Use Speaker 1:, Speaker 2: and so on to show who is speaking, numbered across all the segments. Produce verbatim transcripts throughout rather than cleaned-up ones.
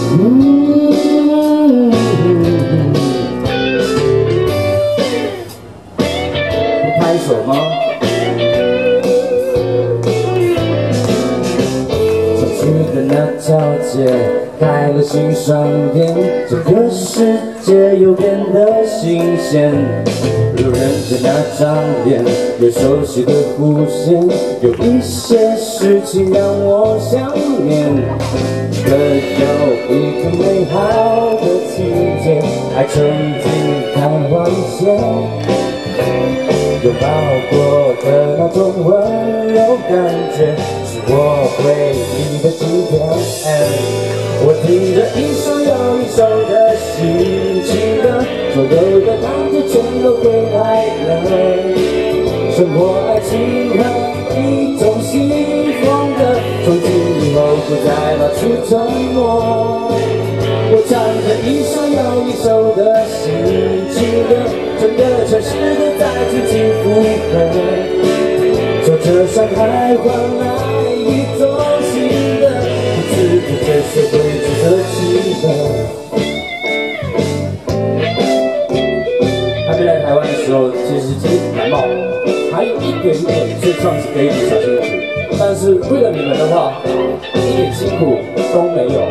Speaker 1: 嗯，不拍手吗？小区的那条街开了新商店，这个世界又变得新鲜。路人甲那张脸，有熟悉的弧线，有一些事情让我想念。可有一个美好的情节，爱曾经开花一现，拥抱过的那种温柔感觉，是我回忆的经典。我听着一首又一首的新情歌，所有的感觉全都回来了。生活、爱情和一种幸福的，从今以后不再保持沉默。我唱着一首又一首的新情歌，整个城市都在轻轻附和，走着山海换来一种新的，不知不觉社会值得期待。还没来台湾的时候，其实其实感冒还有一点点，所以唱是给你小辛苦。但是为了你们的话，一点辛苦都没有。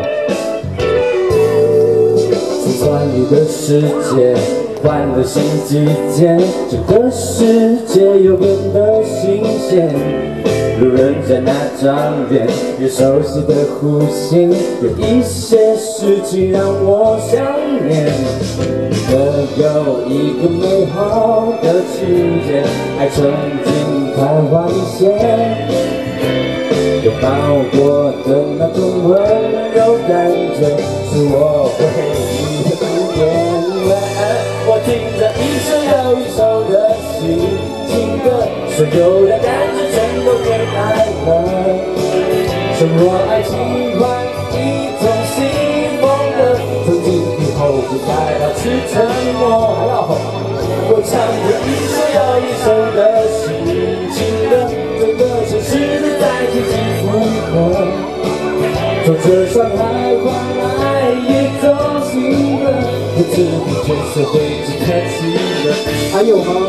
Speaker 1: 主管你的世界换了新季节，这个世界又变得新鲜。路人在那张脸，有熟悉的弧线，有一些事情让我想念。可有一个美好的情节，爱曾经开花一现，拥抱过的那种温柔感觉，是我回忆的经典。我听着一首又一首的新情歌，所有的感觉全都回来了。生活、爱情换一种幸福的，从今以后不再保持沉默。我唱着一首又一首的新情歌，整个城市都在轻轻附和，走着山海换来一种新的，不知不觉社会只可期了。还有吗？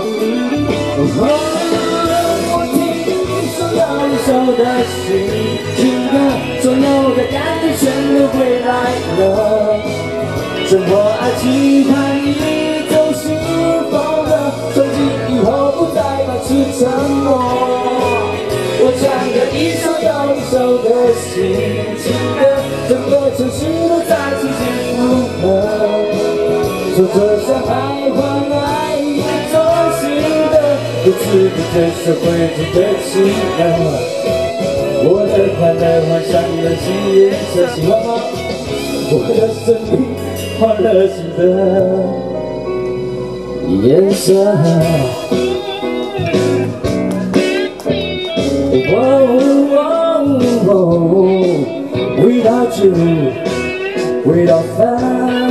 Speaker 1: 我听一首又一首的新情歌，所有的感觉全都回来了。生活、爱情换一种幸福的，从今以后不再保持沉默。我唱着一首又一首的新情歌，整个城市都在轻轻附和，走着山海换来一种新的，不知不觉社会值得期待。我的快乐换上了新颜色，喜欢吗？我的生命换了新的颜色。Oh, oh, oh, without you, without fun.